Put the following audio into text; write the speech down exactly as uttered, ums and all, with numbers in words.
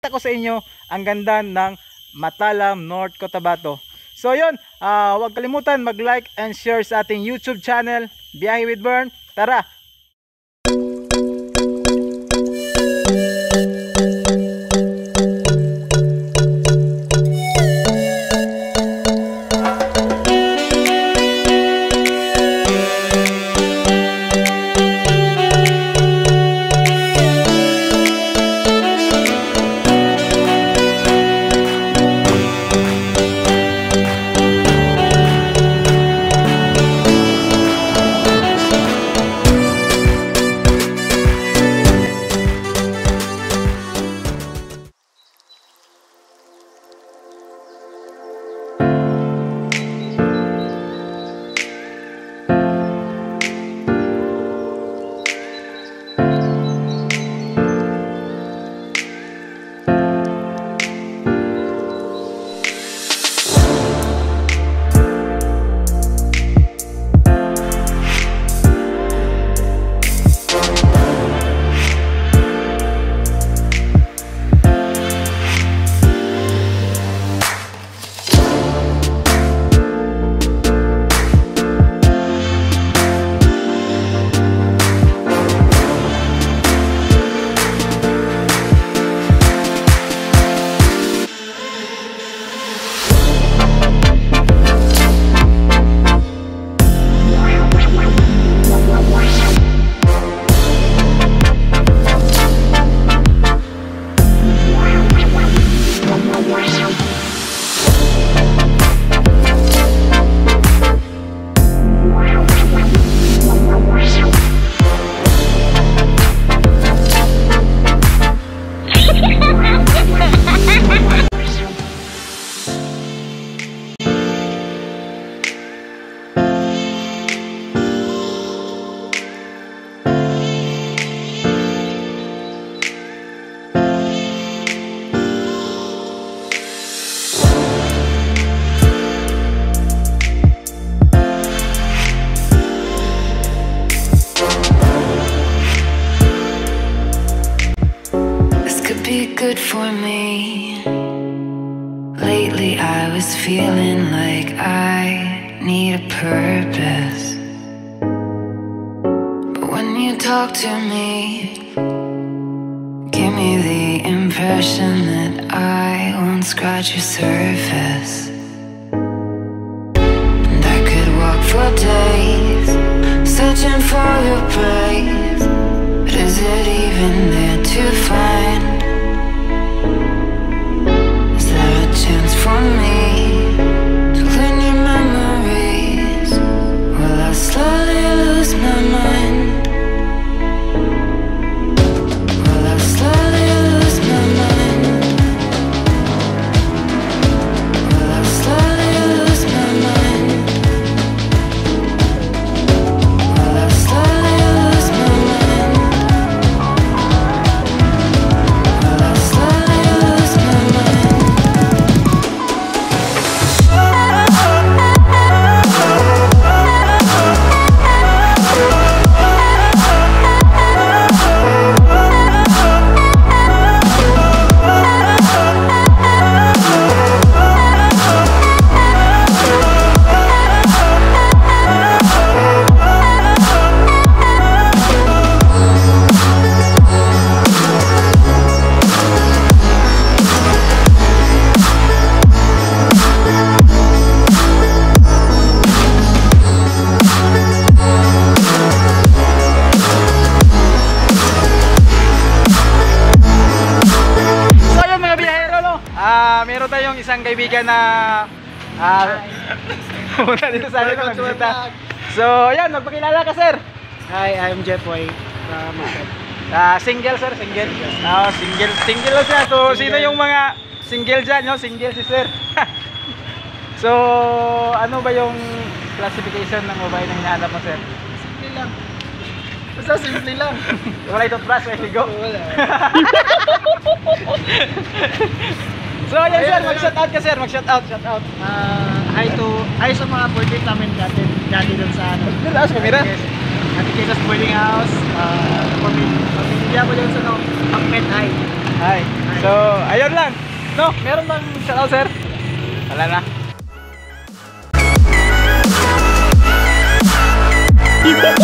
ipapakita ko sa inyo ang ganda ng Matalam, North Cotabato. So yun, uh, huwag kalimutan mag-like and share sa ating YouTube channel, Biyahe with Bern. Tara! Good for me. Lately I was feeling like I need a purpose, but when you talk to me, give me the impression that I won't scratch your surface. And I could walk for days searching for your praise, but is it even there to find? Chance for me to learn your memories. Will I slowly lose my mind? Will I slowly lose my mind? Will I slowly lose my mind? Will I slowly lose my mind? Will I slowly lose my mind? Meron tayong isang kaibigan na uh, pumunta dito sa atin. So, ayan, magpakilala ka, sir. Hi, I'm Jeffoy from uh, Single, sir, single. Uh, single, single lang siya. So, single. Sino yung mga single dyan, no? Single si sir. So, ano ba yung classification ng mobile na hinahanap mo, sir? Simple lang. Basta simple lang. Wala itong brush, may ligo? Wala. So ayan sir, mag-shoutout ka sir, mag-shoutout, shoutout. Uh, hi to, hi sa mga boarding namin dati, dati dun sa ano. Dito sa kamera. Ati Kesa's boarding house, uh, pamilya, pamilya ko dun sa no, Pagpet High. Hi. So, ayun lang. No, meron bang shoutout, sir? Wala na. You